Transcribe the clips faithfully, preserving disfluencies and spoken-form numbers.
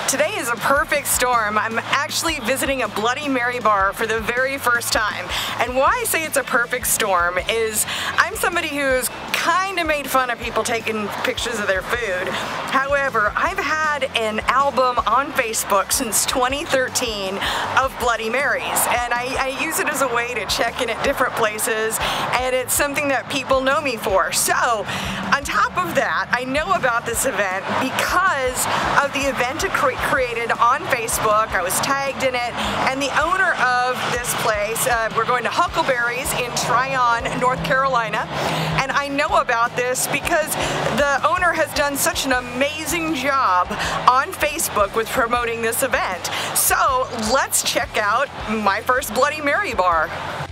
Today is a perfect storm. I'm actually visiting a Bloody Mary bar for the very first time. And why I say it's a perfect storm is I'm somebody who's kind of made fun of people taking pictures of their food. However, I've had an album on Facebook since twenty thirteen of Bloody Marys, and I, I use it as a way to check in at different places, and it's something that people know me for. So, on top of that, I know about this event because of the event it cre created on Facebook. I was tagged in it, and the owner of this place, uh, we're going to Huckleberry's in Tryon, North Carolina, and I know about this because the owner has done such an amazing job on Facebook with promoting this event. So let's check out my first Bloody Mary bar.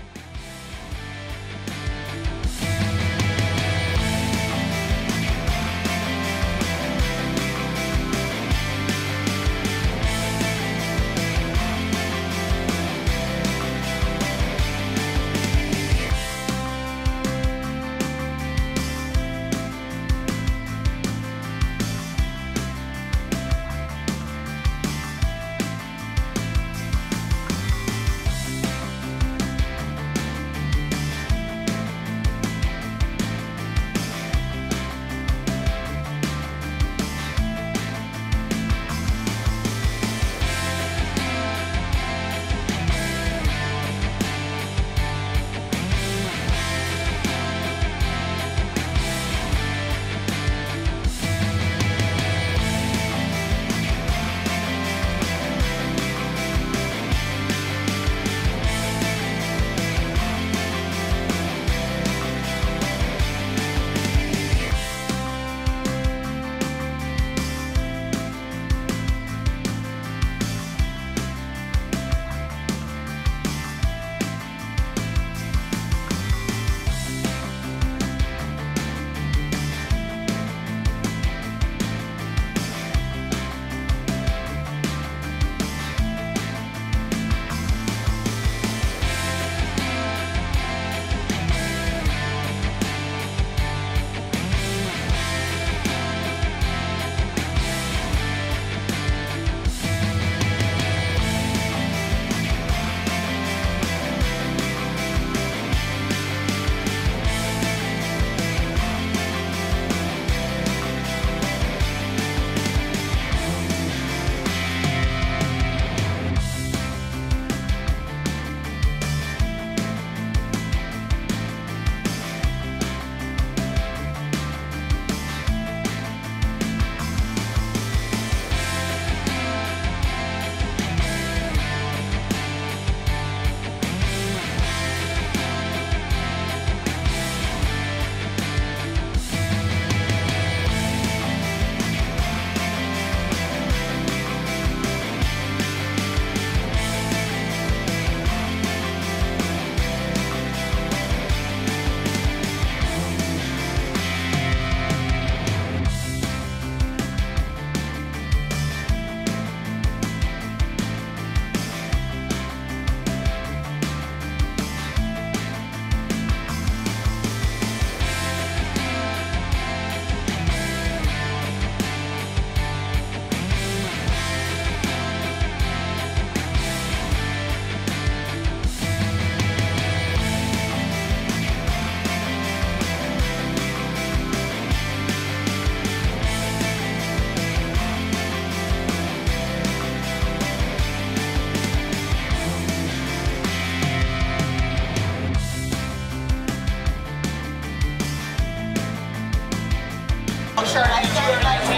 Shirt. I still like Still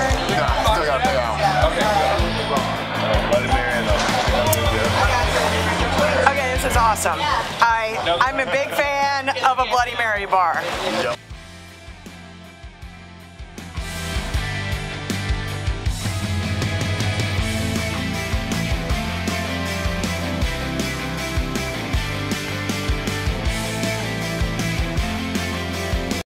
got to Okay, this is awesome. I, I'm a big fan of a Bloody Mary bar. Yep.